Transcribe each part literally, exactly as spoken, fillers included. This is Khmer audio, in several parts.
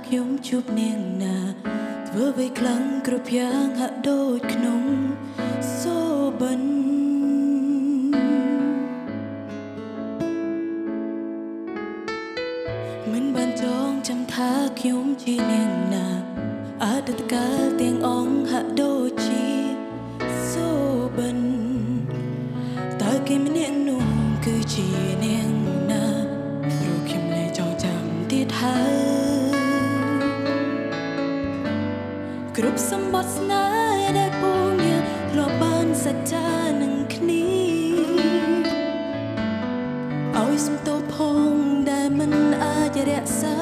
ខ្ញុំជួបនាងណាធ្វើអ្វីខ្លាំងគ្រប់យ៉ាងហាក់ដូចក្នុងសូបិនមិនបានចងចាំថាខ្ញុំជានាងណាអតីតកាលទាំងអង្គហាក់ដូចជាសូបិនតើគេម្នាក់នោះគឺជានាងណាព្រោះខ្ញុំលែងចងចាំទៀតហើយគ្រប់សម្បត្តិស្នេហ៍ដែលពូញាធ្លាប់បានសច្ចានឹងគ្នាឲ្យសំទោសផងដែលមិនអាចរក្សា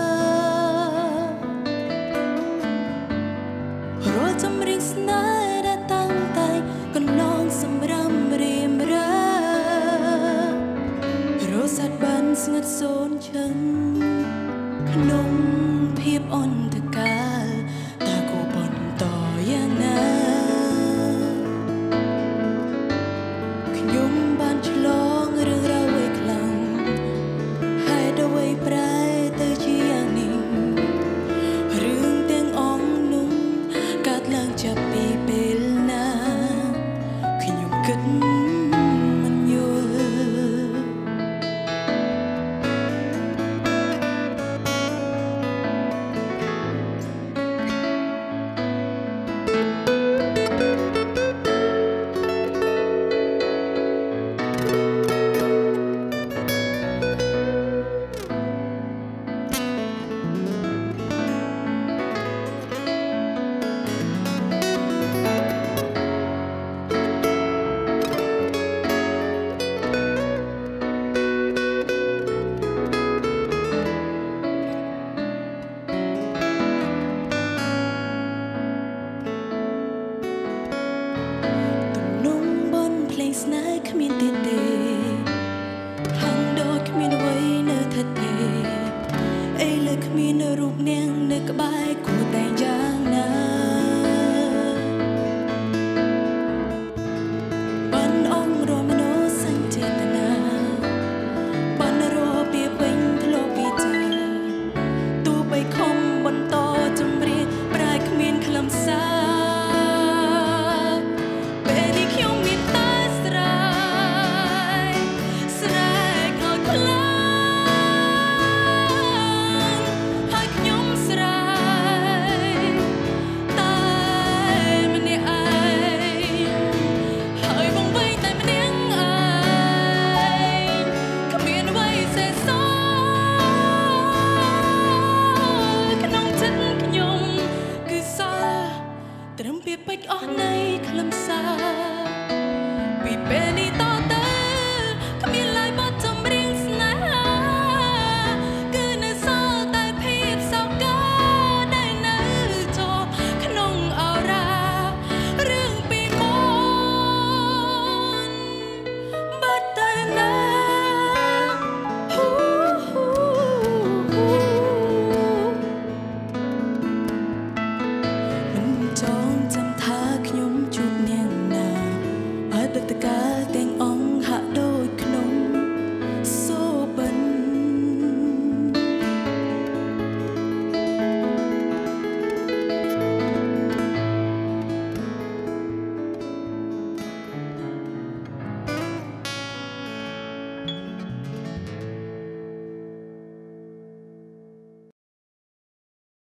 រាល់ចម្រៀងស្នេហ៍ដែលតាំងតែកន្លងសម្រាមរៀមរារសាត់បានស្ងាត់សូនឈឹងក្នុងភាពអន្តកាលតើគូបន្តយ៉ាងណាខ្ញុំបានឆ្លងរឿងរ៉ាវឲ្យខ្លាំងហេតុអ្វីប្រែទៅជាយ៉ាងនេះរឿងទាំងអង្គនោះកើតឡើងចាប់ពីពេលណាខ្ញុំគិតមិនយល់ស្នេហ៍គ្មានទៀតទេហងដូចគ្មានអ្វីនៅថិតទេអីលើគ្មានរូបនាងនៅក្បែរ